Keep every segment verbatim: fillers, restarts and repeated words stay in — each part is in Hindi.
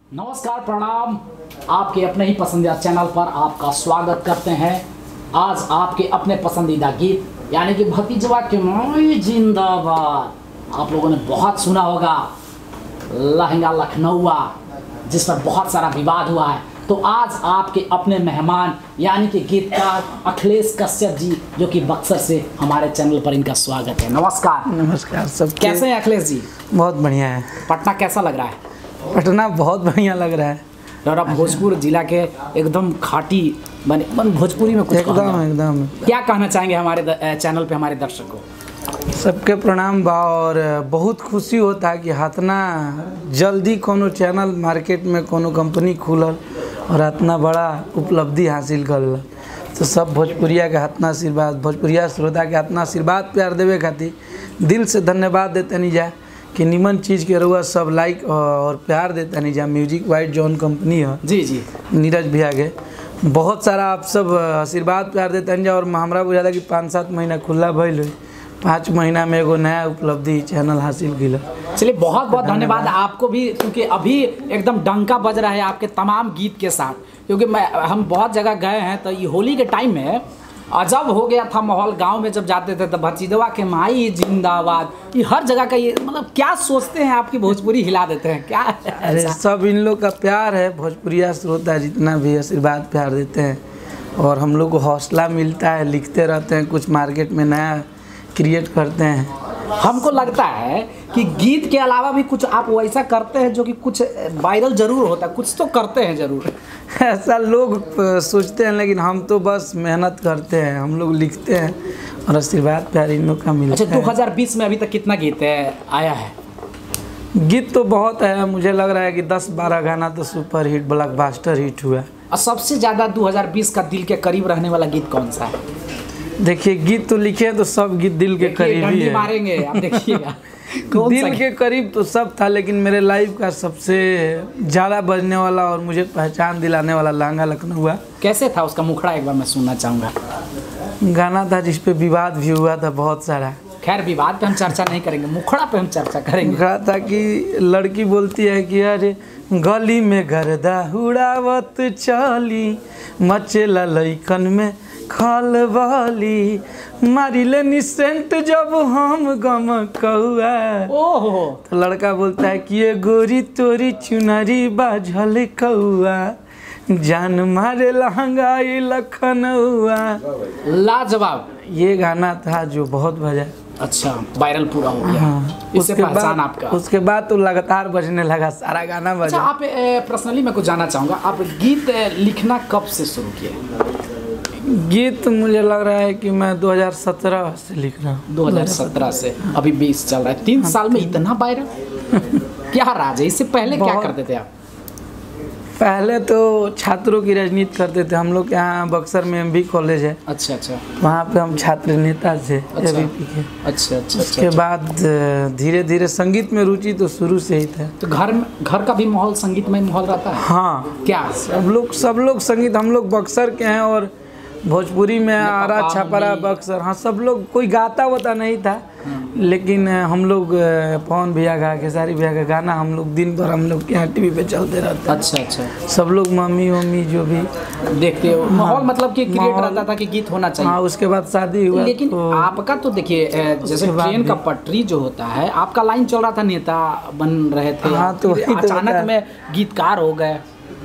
नमस्कार, प्रणाम। आपके अपने ही पसंदीदा चैनल पर आपका स्वागत करते हैं। आज आपके अपने पसंदीदा गीत यानी कि भतीजवा के माई जिंदाबाद आप लोगों ने बहुत सुना होगा, लहंगा लखनऊआ, जिस पर बहुत सारा विवाद हुआ है। तो आज आपके अपने मेहमान यानी कि गीतकार अखिलेश कश्यप जी, जो कि बक्सर से हमारे चैनल पर इनका स्वागत है। नमस्कार। नमस्कार सब। कैसे हैं अखिलेश जी? बहुत बढ़िया है। पटना कैसा लग रहा है? पटना बहुत बढ़िया लग रहा है। और अब भोजपुर जिला के एकदम खाटी बने मन भोजपुरी में कुछ एकदम एकदम क्या कहना चाहेंगे हमारे चैनल पे हमारे दर्शकों को? सबके प्रणाम बा। और बहुत खुशी होता है कि इतना जल्दी कोनो चैनल मार्केट में कोनो कंपनी खुलल और इतना बड़ा उपलब्धि हासिल कर। तो सब भोजपुरिया के इतना आशीर्वाद, भोजपुरिया श्रोता के इतना आशीर्वाद प्यार देवे खातिर दिल से धन्यवाद देते नहीं जा कि निमन चीज़ के रुआ सब लाइक और प्यार देता नहीं जा। म्यूजिक वाइट जौन कंपनी है जी जी नीरज भैया के बहुत सारा आप सब आशीर्वाद प्यार देते नहीं जा। और हमारा बुझा कि पाँच सात महीना खुला भइल, पाँच महीना में एगो नया उपलब्धि चैनल हासिल किया। चलिए, बहुत बहुत धन्यवाद आपको भी, क्योंकि अभी एकदम डंका बज रहा है आपके तमाम गीत के साथ। क्योंकि मैं हम बहुत जगह गए हैं तो ये होली के टाइम में अजब हो गया था माहौल। गांव में जब जाते थे तो भतीजवा के माई जिंदाबाद, ये हर जगह का ये मतलब क्या सोचते हैं आपकी भोजपुरी हिला देते हैं क्या? अरे सब इन लोग का प्यार है, भोजपुरिया श्रोता जितना भी आशीर्वाद प्यार देते हैं और हम लोग को हौसला मिलता है, लिखते रहते हैं, कुछ मार्केट में नया क्रिएट करते हैं। हमको लगता है कि गीत के अलावा भी कुछ आप वैसा करते हैं जो कि कुछ वायरल जरूर होता है, कुछ तो करते हैं जरूर। ऐसा लोग सोचते हैं, लेकिन हम तो बस मेहनत करते हैं, हम लोग लिखते हैं और आशीर्वाद प्यार इन लोग का मिलता है। अच्छा, दो हज़ार बीस में अभी तक कितना गीत है, आया है? गीत तो बहुत है, मुझे लग रहा है कि दस बारह गाना तो सुपर हिट ब्लॉकबस्टर हिट हुआ। और सबसे ज़्यादा दो हज़ार बीस का दिल के करीब रहने वाला गीत कौन सा है? देखिए, गीत तो लिखे तो सब गीत दिल के करीब ही है। मारेंगे आप देखिएगा। दिल के करीब तो सब था, लेकिन मेरे लाइफ का सबसे ज़्यादा बजने वाला और मुझे पहचान दिलाने वाला लहंगा लखनऊआ। कैसे था उसका मुखड़ा, एक बार मैं सुनना चाहूँगा। गाना था जिस पे विवाद भी हुआ था बहुत सारा। खैर, विवाद पे हम चर्चा नहीं करेंगे, मुखड़ा पे हम चर्चा करेंगे। मुखड़ा था कि लड़की बोलती है कि अरे गली में गर्दा उड़ावत चली, मचेला लइकन में खलबली, मारिले निसेंट जब हम गम कौआ। ओहो। तो लड़का बोलता है कि ये गोरी तोरी चुनरी बाझल कौआ, जान मारे लहंगाई लखनऊआ। लाजवाब। ये गाना था जो बहुत बजा। अच्छा, वायरल पूरा हो गया। हाँ, इससे उसके पहचान बाद आपका। उसके बाद तो लगातार बजने लगा, सारा गाना बजा। अच्छा, आप पर्सनली मैं कुछ जानना चाहूँगा, आप गीत लिखना कब से शुरू किए? गीत मुझे लग रहा है कि मैं दो हज़ार सत्रह से लिख रहा हूँ। दो हज़ार सत्रह से अभी बीस चल रहा है, तीन साल में इतना वायरल क्या राज है? इससे पहले क्या करते थे आप? पहले तो छात्रों की राजनीति करते थे। हम लोग यहाँ बक्सर में एमबी कॉलेज है। अच्छा अच्छा। वहाँ पे हम छात्र नेता थे। अच्छा एबीपी के। अच्छा अच्छा। उसके बाद धीरे धीरे संगीत में रुचि तो शुरू से ही था। तो घर में घर का भी माहौल संगीतमय माहौल रहता है? हाँ, क्या सब लोग सब लोग संगीत, हम लोग बक्सर के हैं और भोजपुरी में आरा छपरा बक्सर, हाँ सब लोग, कोई गाता वाता नहीं था, लेकिन हम लोग पवन भैया का, खेसारी भैया का गाना हम लोग दिन भर हम लोग के यहाँ टीवी पे चलते रहते। अच्छा अच्छा। सब लोग मम्मी मम्मी जो भी देखते हो माहौल, मतलब कि क्रिएट रहता था कि गीत होना चाहिए। हाँ, उसके बाद शादी हुआ। लेकिन तो आपका तो देखिए, जैसे ट्रेन का पटरी जो होता है, आपका लाइन चल रहा था, नेता बन रहे थे। हाँ, तो अचानक में गीतकार हो गए।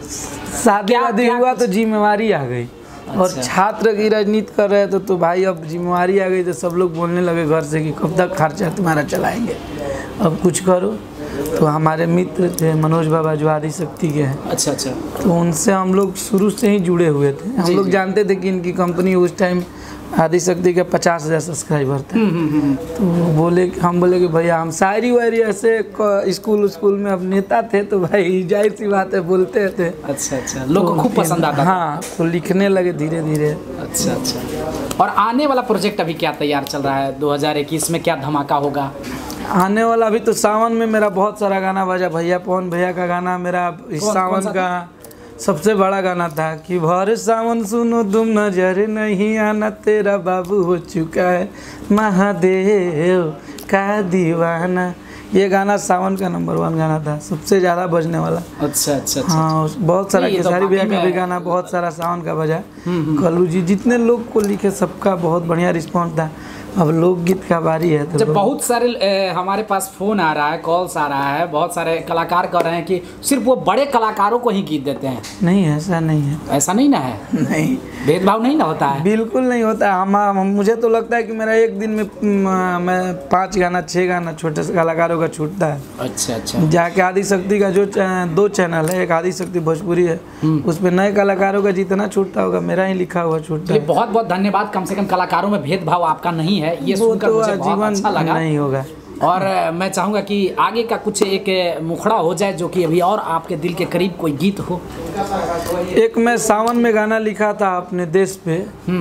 शादी वादी हुआ तो जिम्मेवारी आ गई। और अच्छा। छात्र की राजनीति कर रहे थे तो भाई अब जिम्मेवारी आ गई, तो सब लोग बोलने लगे घर से कि कब तक खर्चा तुम्हारा चलाएंगे, अब कुछ करो। तो हमारे मित्र थे मनोज बाबा जो आदि शक्ति के हैं। अच्छा अच्छा। तो उनसे हम लोग शुरू से ही जुड़े हुए थे। हम लोग जानते थे कि इनकी कंपनी उस टाइम आदि शक्ति के पचास हज़ार सब्सक्राइबर थे। तो बोले, हम बोले कि भैया हम शायरी वायरी ऐसे स्कूल स्कूल में अब नेता थे तो भाई जाहिर सी बात है बोलते थे। अच्छा अच्छा। लोग को खूब पसंद आता। हाँ, तो लिखने लगे धीरे धीरे। अच्छा अच्छा। और आने वाला प्रोजेक्ट अभी क्या तैयार चल रहा है? दो हज़ार इक्कीस में क्या धमाका होगा? आने वाला अभी तो सावन में मेरा बहुत सारा गाना बजा। भैया पवन भैया का गाना मेरा इस सावन का सबसे बड़ा गाना था कि भर सावन सुनो तुम नजर नहीं आना, तेरा बाबू हो चुका है महादेव का दीवाना, ये गाना सावन का नंबर वन गाना था, सबसे ज़्यादा बजने वाला। अच्छा अच्छा अच्छा। हाँ, बहुत सारा खेसारी भैया का भी गाना बहुत सारा सावन का बजा। कल्लू जी जितने लोग को लिखे सबका बहुत बढ़िया रिस्पॉन्स था। अब लोकगीत का बारी है तो जब बहुत सारे ए, हमारे पास फोन आ रहा है, कॉल्स आ रहा है, बहुत सारे कलाकार कर रहे हैं कि सिर्फ वो बड़े कलाकारों को ही गीत देते हैं। नहीं, ऐसा नहीं है। ऐसा नहीं ना है? नहीं, भेदभाव नहीं ना होता है? बिल्कुल नहीं होता है। हम, हम मुझे तो लगता है कि मेरा एक दिन में म, मैं पाँच गाना छः गाना छोटे से कलाकारों का छूटता है। अच्छा अच्छा। जाके आदि शक्ति का जो दो चैनल है, एक आदि शक्ति भोजपुरी है, उस पर नए कलाकारों का जितना छूटता होगा मेरा ही लिखा हुआ छूटता है। बहुत बहुत धन्यवाद। कम से कम कलाकारों में भेदभाव आपका नहीं है, ये सुनकर तो मुझे बहुत अच्छा लगा। नहीं होगा। और मैं चाहूँगा कि आगे का कुछ एक मुखड़ा हो जाए जो कि अभी और आपके दिल के करीब कोई गीत हो। एक मैं सावन में गाना लिखा था अपने देश पे,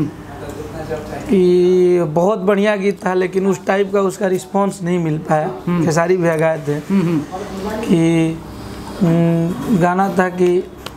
कि बहुत बढ़िया गीत था, लेकिन उस टाइप का उसका रिस्पांस नहीं मिल पाया। खेसारी भैया गाए थे कि गाना था कि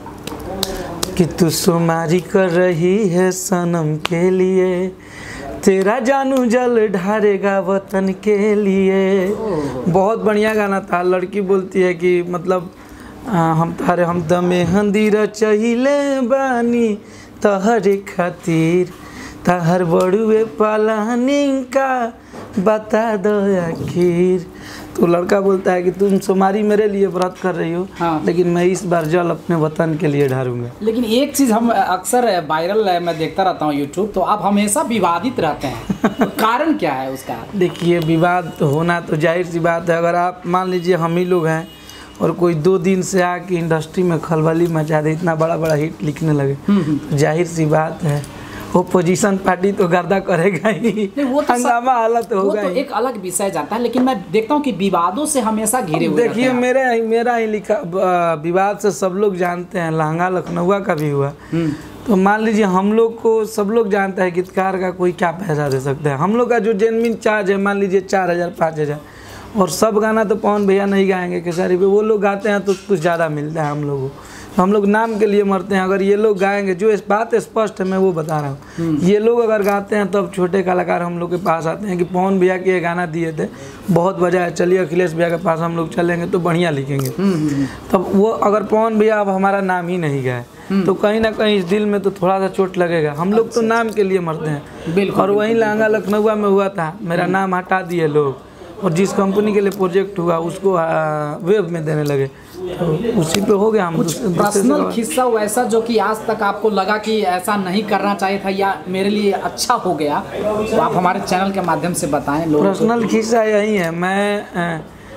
कि तू सुमारी कर रही है सनम के लिए, तेरा जानू जल ढारेगा वतन के लिए। बहुत बढ़िया गाना था। लड़की बोलती है कि मतलब आ, हम तारे हम दमे हंदीर चहिले बानी तहरे खातिर, तहर बड़ुए पालानी का बता दो आखिर। तो लड़का बोलता है कि तुम सुमारी मेरे लिए व्रत कर रही हो, हाँ। लेकिन मैं इस बार जल अपने वतन के लिए ढारूंगा। लेकिन एक चीज़ हम अक्सर वायरल मैं देखता रहता हूँ यूट्यूब, तो आप हमेशा विवादित रहते हैं। तो कारण क्या है उसका? देखिए, विवाद तो होना तो जाहिर सी बात है। अगर आप मान लीजिए हम ही लोग हैं और कोई दो दिन से आके इंडस्ट्री में खलबली मचा दे, इतना बड़ा बड़ा हिट लिखने लगे, तो जाहिर सी बात है ओपोजिशन पार्टी तो गर्दा करेगा ही, वो तो हंगामा हालत होगा। वो तो एक अलग विषय जाता है, लेकिन मैं देखता हूँ कि विवादों से हमेशा घिरे हुए। देखिए, मेरा ही मेरा ही लिखा विवाद से सब लोग जानते हैं। लहंगा लखनऊ का भी हुआ, तो मान लीजिए हम लोग को सब लोग जानते हैं गीतकार का कोई क्या पैसा दे सकता है। हम लोग का जो जेनविन चार्ज है मान लीजिए चार हज़ार पाँच हज़ार, और सब गाना तो पवन भैया नहीं गाएंगे खेसारी पे, वो लोग गाते हैं तो कुछ ज़्यादा मिलता है हम लोगों को। हम लोग नाम के लिए मरते हैं। अगर ये लोग गाएंगे, जो इस बात स्पष्ट है मैं वो बता रहा हूँ, ये लोग अगर गाते हैं तब छोटे कलाकार हम लोग के पास आते हैं कि पवन भैया के ये गाना दिए थे, बहुत वजह है, चलिए अखिलेश भैया के पास हम लोग चलेंगे तो बढ़िया लिखेंगे। तब वो अगर पवन भैया अब हमारा नाम ही नहीं गाए तो कहीं ना कहीं इस दिल में तो थोड़ा सा चोट लगेगा। हम लोग तो नाम के लिए मरते हैं। और वहीं लहंगा लखनऊ में हुआ था, मेरा नाम हटा दिए लोग, और जिस कंपनी के लिए प्रोजेक्ट हुआ उसको वेब में देने लगे, तो उसी पे हो गया। हम कुछ पर्सनल किस्सा वैसा जो कि आज तक आपको लगा कि ऐसा नहीं करना चाहिए था या मेरे लिए अच्छा हो गया, तो आप हमारे चैनल के माध्यम से बताएं। पर्सनल किस्सा यही है। मैं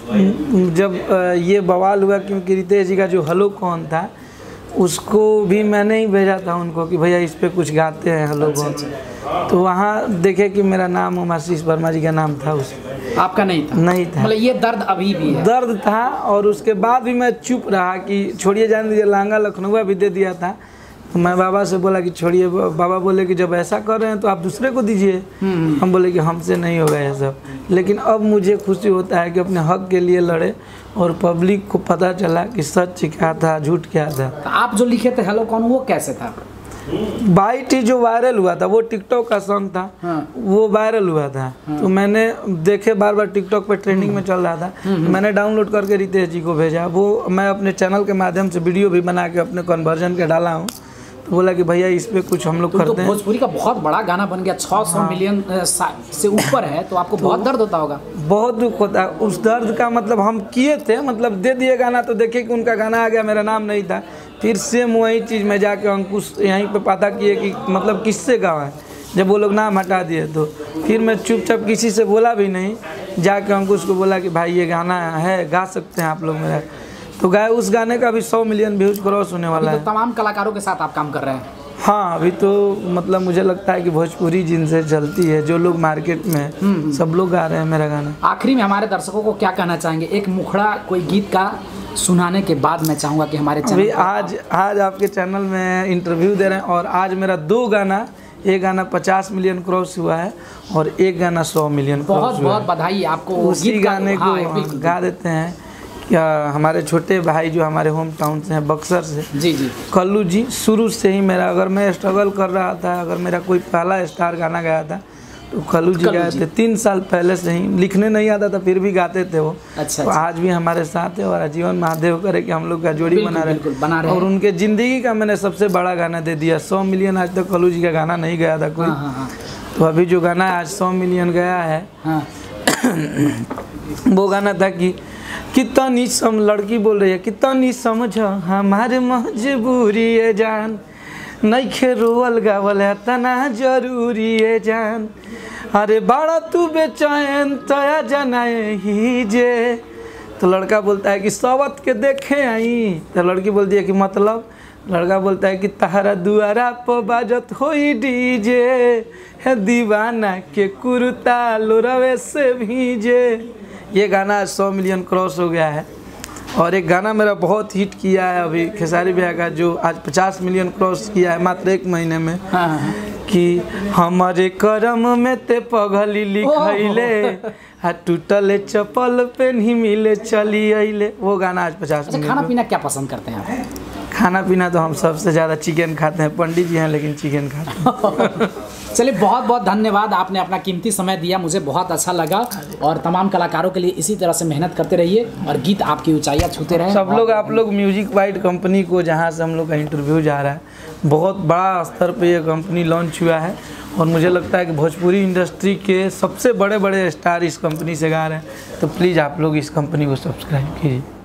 जब ये बवाल हुआ, क्योंकि रितेश जी का जो हलो कौन था उसको भी मैंने ही भेजा था उनको कि भैया इस पे कुछ गाते हैं हलो कौन। तो वहाँ देखे कि मेरा नाम आशीष वर्मा जी का नाम था, उस आपका नहीं था? नहीं था। मतलब ये दर्द अभी भी है? दर्द था, और उसके बाद भी मैं चुप रहा कि छोड़िए जाने दीजिए। लहंगा लखनऊ भी दे दिया था, तो मैं बाबा से बोला कि छोड़िए। बाबा बोले कि जब ऐसा कर रहे हैं तो आप दूसरे को दीजिए। हम बोले कि हमसे नहीं होगा ये सब। लेकिन अब मुझे खुशी होता है कि अपने हक के लिए लड़े और पब्लिक को पता चला कि सच क्या था झूठ क्या था। तो आप जो लिखे थे हेलो कौन, वो कैसे था? बाइट जो वायरल हुआ था वो टिकटॉक का सॉन्ग था। हाँ। वो वायरल हुआ था। हाँ। तो मैंने देखे बार बार टिकटॉक पे ट्रेंडिंग में चल रहा था, तो मैंने डाउनलोड करके रितेश जी को भेजा। वो मैं अपने चैनल के माध्यम से वीडियो भी बना के अपने कन्वर्जन के डाला हूँ। तो बोला कि भैया इस पे कुछ हम लोग तो करते तो हैं। भोजपुरी का बहुत बड़ा गाना बन गया, छह सौ हाँ। मिलियन से ऊपर है, तो आपको तो बहुत दर्द होता होगा? बहुत दुख होता है। उस दर्द का मतलब हम किए थे, मतलब दे दिए गाना, तो देखे कि उनका गाना आ गया, मेरा नाम नहीं था। फिर सेम वही चीज़ में जाके अंकुश यहीं पे पता किए कि मतलब किससे गावा है। जब वो लोग नाम हटा दिए तो फिर मैं चुपचाप किसी से बोला भी नहीं, जाके अंकुश को बोला कि भाई ये गाना है, गा सकते हैं आप लोग मेरा। तो गाए। उस गाने का भी सौ मिलियन व्यूज क्रॉस होने वाला है। तो तमाम कलाकारों के साथ आप काम कर रहे हैं? हाँ, अभी तो मतलब मुझे लगता है कि भोजपुरी जिनसे चलती है, जो लोग मार्केट में, सब लोग गा रहे हैं मेरा गाना। आखिरी में हमारे दर्शकों को क्या कहना चाहेंगे? एक मुखड़ा कोई गीत का सुनाने के बाद मैं चाहूँगा कि हमारे चैनल आज आज आपके चैनल में इंटरव्यू दे रहे हैं, और आज मेरा दो गाना, एक गाना पचास मिलियन क्रॉस हुआ है और एक गाना सौ मिलियन क्रॉस हुआ है। बहुत बहुत बधाई आपको। उसी गाने को गा देते हैं। क्या हमारे छोटे भाई जो हमारे होम टाउन से हैं, बक्सर से, जी जी, कल्लू जी, शुरू से ही मेरा, अगर मैं स्ट्रगल कर रहा था, अगर मेरा कोई पहला स्टार गाना गाया था तो खलू जी खलू गाए जी। थे तीन साल पहले से ही। लिखने नहीं आता था फिर भी गाते थे वो। अच्छा, तो अच्छा। आज भी हमारे साथ है और आजीवन महादेव करे कि हम लोग का जोड़ी बिल्कुल, बना रहे बिल्कुल, बना रहे और हैं। उनके ज़िंदगी का मैंने सबसे बड़ा गाना दे दिया। सौ मिलियन आज तक खलू जी का गाना नहीं गया था कोई। हाँ हाँ हाँ तो अभी जो गाना आज सौ मिलियन गया है हाँ। वो गाना था कि कितनी सम लड़की बोल रही है कितनी समझ हमारे मजबूरी है जान, नहीं खे रोअल गावल है तना जरूरी है जान, अरे बड़ा तू बेचैन तया जनाए ही जे। तो लड़का बोलता है कि सवत के देखे आई। तो लड़की बोलती है कि मतलब। लड़का बोलता है कि तहरा दुआरा पर बाजत होई डीजे, है दीवाना के कुर्ता लोरवे से भीजे। ये गाना सौ मिलियन क्रॉस हो गया है। और एक गाना मेरा बहुत हिट किया है अभी खेसारी भैया का, जो आज पचास मिलियन क्रॉस किया है मात्र एक महीने में, हाँ हाँ। कि हमारे करम में ते पगली लिखैले, आ टूटले चप्पल पे नहीं मिले चली अइले। वो गाना आज पचास अच्छा, मिलियन। खाना पीना क्या पसंद करते हैं आप? खाना पीना तो हम सबसे ज़्यादा चिकन खाते हैं। पंडित जी हैं लेकिन चिकन खाते हैं। चलिए, बहुत बहुत धन्यवाद, आपने अपना कीमती समय दिया, मुझे बहुत अच्छा लगा। और तमाम कलाकारों के लिए इसी तरह से मेहनत करते रहिए और गीत आपकी ऊंचाइयां छूते रहें। सब लोग आप लोग म्यूजिक वाइड कंपनी को, जहाँ से हम लोग का इंटरव्यू जा रहा है, बहुत बड़ा स्तर पे ये कंपनी लॉन्च हुआ है और मुझे लगता है कि भोजपुरी इंडस्ट्री के सबसे बड़े बड़े स्टार इस कंपनी से गा रहे हैं। तो प्लीज़ आप लोग इस कंपनी को सब्सक्राइब कीजिए।